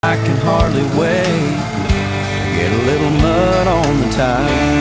I can hardly wait to get a little mud on the tires.